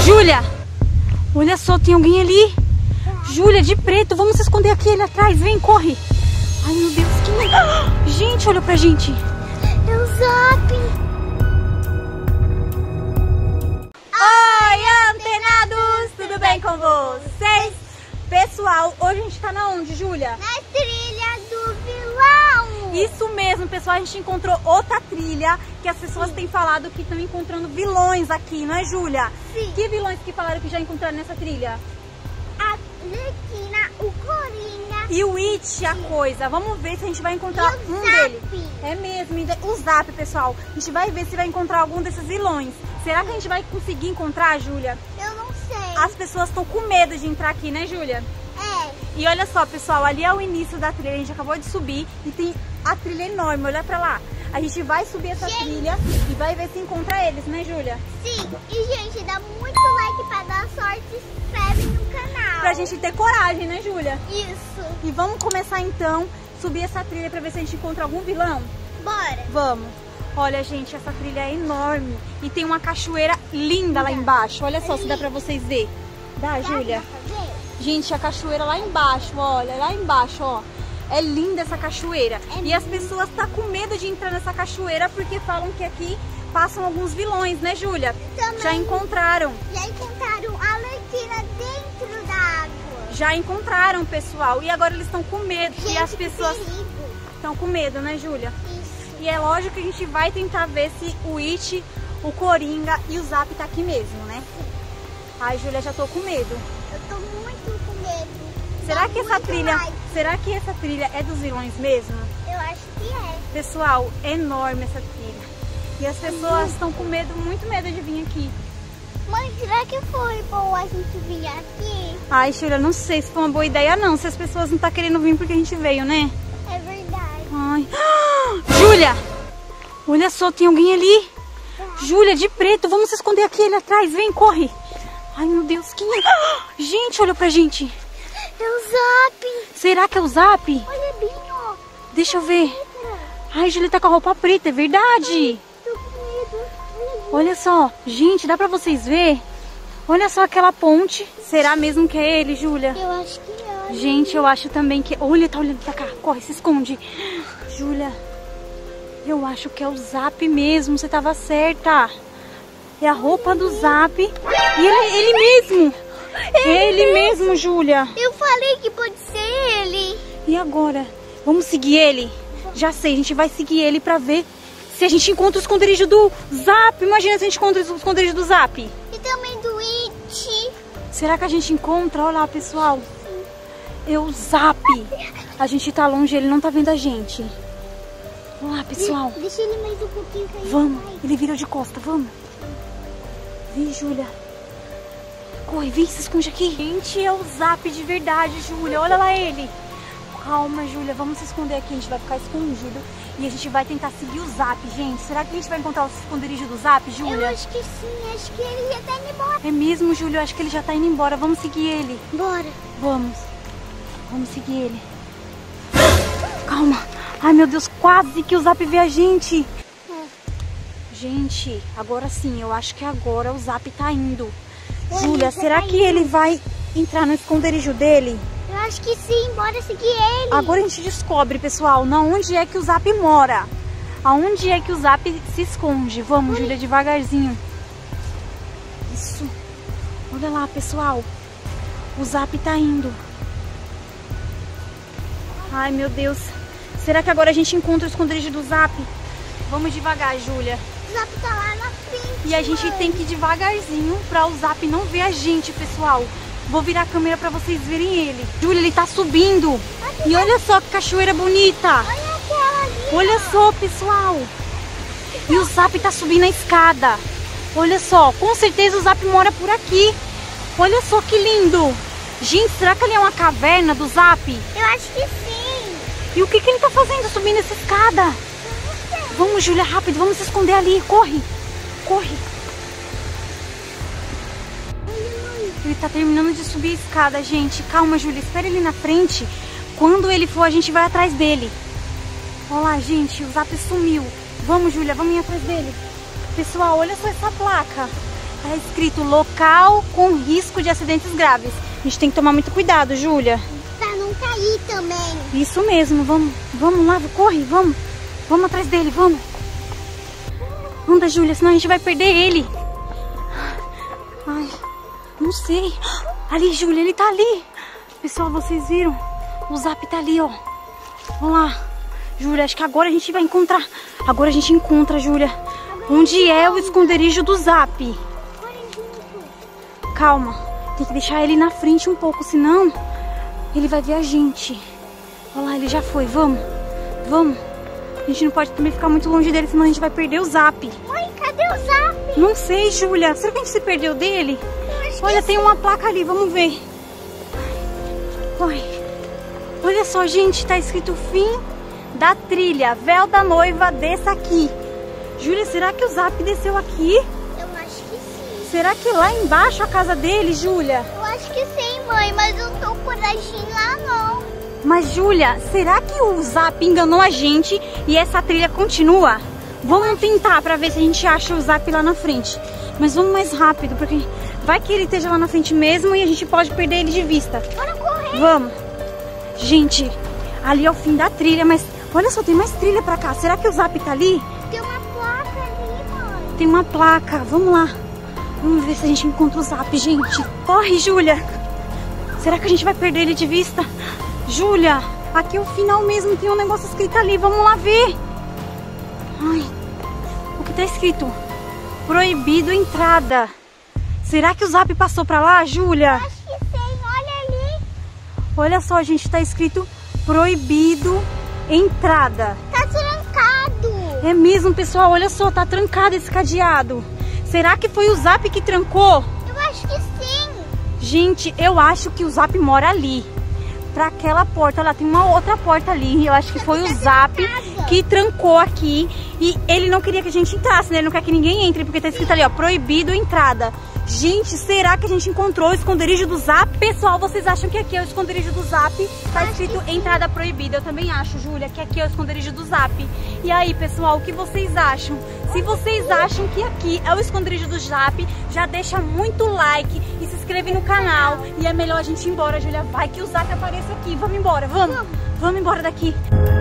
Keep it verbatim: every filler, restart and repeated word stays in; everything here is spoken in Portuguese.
Júlia, olha só, tem alguém ali. Júlia, de preto, vamos se esconder aqui, ali atrás, vem, corre. Ai, meu Deus, quem é? Gente, olha pra gente. É o Zap. Oi, antenados, tudo bem com vocês? Pessoal, hoje a gente tá na onde, Júlia? Na trilha do vilão. Isso mesmo, pessoal, a gente encontrou outra trilha que as pessoas Sim. têm falado que estão encontrando vilões aqui, não é, Júlia? Sim. Que vilões que falaram que já encontraram nessa trilha? A Arlequina, o Coringa e o It, a coisa. Vamos ver se a gente vai encontrar e o um Zap. deles. É mesmo, o Zap, pessoal. A gente vai ver se vai encontrar algum desses vilões. Será que a gente vai conseguir encontrar, Júlia? Eu não sei. As pessoas estão com medo de entrar aqui, né, Júlia? É. E olha só, pessoal, ali é o início da trilha. A gente acabou de subir e tem a trilha enorme. Olha pra lá. A gente vai subir essa gente. trilha e vai ver se encontra eles, né, Júlia? Sim. E, gente, dá muito like pra dar sorte e se inscreve no canal. Pra gente ter coragem, né, Júlia? Isso. E vamos começar, então, subir essa trilha pra ver se a gente encontra algum vilão? Bora. Vamos. Olha, gente, essa trilha é enorme. E tem uma cachoeira linda lá embaixo. Olha só, é se dá pra vocês verem. Dá, dá Júlia? Gente, a cachoeira lá embaixo, olha, lá embaixo, ó. É linda essa cachoeira. É e as pessoas estão tá com medo de entrar nessa cachoeira porque falam que aqui passam alguns vilões, né, Júlia? Já encontraram. Já encontraram a Arlequina dentro da água. Já encontraram, pessoal. E agora eles estão com medo. Gente, e as pessoas estão com medo, né, Júlia? Isso. E é lógico que a gente vai tentar ver se o It, o Coringa e o Zap tá aqui mesmo, né? Ai, Júlia, já tô com medo. Eu tô muito com medo. Será Dá que essa trilha, like. será que essa trilha é dos vilões mesmo? Eu acho que é. Pessoal, é enorme essa trilha. E as pessoas estão com medo, muito medo de vir aqui. Mãe, será que foi bom a gente vir aqui? Ai, Júlia, não sei se foi uma boa ideia não. Se as pessoas não estão querendo vir porque a gente veio, né? É verdade. Ai. Júlia! Olha só, tem alguém ali. É. Júlia, de preto, vamos se esconder aqui, ali atrás. Vem, corre. Ai, meu Deus, quem é? Gente, olha pra gente. É o Zap. Será que é o Zap? Olha bem, ó. Deixa eu ver. Ai, Júlia tá com a roupa preta, é verdade. Ai, tô com medo. Olha só, gente, dá pra vocês ver? Olha só aquela ponte. Será mesmo que é ele, Júlia? Eu acho que é. Gente, eu acho também que... Olha, tá olhando pra cá. Corre, se esconde. Júlia, eu acho que é o Zap mesmo. Você tava certa. É a roupa do Zap. E ele, ele mesmo. Ele, ele mesmo, mesmo Júlia. Eu falei que pode ser ele. E agora? Vamos seguir ele? Já sei, a gente vai seguir ele pra ver se a gente encontra o esconderijo do Zap. Imagina se a gente encontra o esconderijo do Zap. E também do It. Será que a gente encontra? Olha lá, pessoal. Sim. É o Zap. A gente tá longe, ele não tá vendo a gente. Olha lá, pessoal. De deixa ele mais um pouquinho cair. Vamos, ele virou de costa, vamos. Vem, Júlia. Corre, vem, se esconde aqui. Gente, é o Zap de verdade, Júlia. Olha lá ele. Calma, Júlia, vamos se esconder aqui. A gente vai ficar escondido e a gente vai tentar seguir o Zap, gente. Será que a gente vai encontrar o esconderijo do Zap, Júlia? Eu acho que sim, acho que ele já tá indo embora. É mesmo, Júlia, eu acho que ele já tá indo embora. Vamos seguir ele. Bora. Vamos. Vamos seguir ele. Calma. Ai, meu Deus, quase que o Zap vê a gente. É. Gente, agora sim, eu acho que agora o Zap tá indo. Júlia, será que ele vai entrar no esconderijo dele? Eu acho que sim, bora seguir ele. Agora a gente descobre, pessoal, na onde é que o Zap mora. Aonde é que o Zap se esconde. Vamos, Júlia, devagarzinho. Isso. Olha lá, pessoal. O Zap tá indo. Ai, meu Deus. Será que agora a gente encontra o esconderijo do Zap? Vamos devagar, Júlia. O Zap tá lá na frente. E a gente mãe. tem que ir devagarzinho pra o Zap não ver a gente, pessoal. Vou virar a câmera pra vocês verem ele. Júlia, ele tá subindo. Aqui, e olha só que cachoeira bonita. Olha aquela ali. Olha só, pessoal. E o Zap tá subindo a escada. Olha só, com certeza o Zap mora por aqui. Olha só que lindo. Gente, será que ali é uma caverna do Zap? Eu acho que sim. E o que, que ele tá fazendo subindo essa escada? Eu não sei. Vamos, Júlia, rápido, vamos se esconder ali. Corre, corre. Ele tá terminando de subir a escada, gente. Calma, Júlia, espera ele na frente. Quando ele for, a gente vai atrás dele. Olha lá, gente, o Zap sumiu. Vamos, Júlia, vamos ir atrás dele. Pessoal, olha só essa placa. Tá escrito local com risco de acidentes graves. A gente tem que tomar muito cuidado, Júlia. Pra não cair também. Isso mesmo, vamos, vamos lá, corre, vamos. Vamos atrás dele, vamos. Anda, Júlia, senão a gente vai perder ele. Ai, não sei. Ali, Júlia, ele tá ali. Pessoal, vocês viram? O Zap tá ali, ó. Olha lá. Júlia, acho que agora a gente vai encontrar. Agora a gente encontra, Júlia. Onde é o esconderijo do Zap? Calma. Tem que deixar ele na frente um pouco, senão ele vai ver a gente. Olha lá, ele já foi. Vamos. Vamos. A gente não pode também ficar muito longe dele, senão a gente vai perder o Zap. Mãe, cadê o Zap? Não sei, Júlia. Será que a gente se perdeu dele? Olha, tem uma placa ali. Vamos ver. Ai. Olha só, gente. Tá escrito fim da trilha. Véu da noiva, desça aqui. Júlia, será que o Zap desceu aqui? Eu acho que sim. Será que lá embaixo a casa dele, Júlia? Eu acho que sim, mãe. Mas eu não tô coragem de ir lá, não. Mas, Júlia, será que o Zap enganou a gente e essa trilha continua? Vamos tentar pra ver se a gente acha o Zap lá na frente. Mas vamos mais rápido, porque vai que ele esteja lá na frente mesmo e a gente pode perder ele de vista. Bora correr. Vamos. Gente, ali é o fim da trilha, mas olha só, tem mais trilha pra cá. Será que o Zap tá ali? Tem uma placa ali, mãe. Tem uma placa. Vamos lá. Vamos ver se a gente encontra o Zap, gente. Corre, Júlia. Será que a gente vai perder ele de vista? Júlia, aqui é o final mesmo, tem um negócio escrito ali, vamos lá ver. Ai, o que tá escrito? Proibido entrada. Será que o Zap passou pra lá, Júlia? Acho que sim, olha ali. Olha só, gente, tá escrito proibido entrada. Tá trancado. É mesmo, pessoal, olha só, tá trancado esse cadeado. Será que foi o Zap que trancou? Eu acho que sim. Gente, eu acho que o Zap mora ali. Pra aquela porta, lá tem uma outra porta ali. Eu acho que foi o Zap que trancou aqui. E ele não queria que a gente entrasse, né? Ele não quer que ninguém entre, porque tá escrito ali, ó, proibido entrada. Gente, será que a gente encontrou o esconderijo do Zap? Pessoal, vocês acham que aqui é o esconderijo do Zap? Tá escrito entrada proibida. Eu também acho, Júlia, que aqui é o esconderijo do Zap. E aí, pessoal, o que vocês acham? Se vocês acham que aqui é o esconderijo do Zap, já deixa muito like e se inscreve no canal. E é melhor a gente ir embora, Júlia. Vai que o Zap aparece aqui. Vamos embora, vamos. Vamos embora daqui.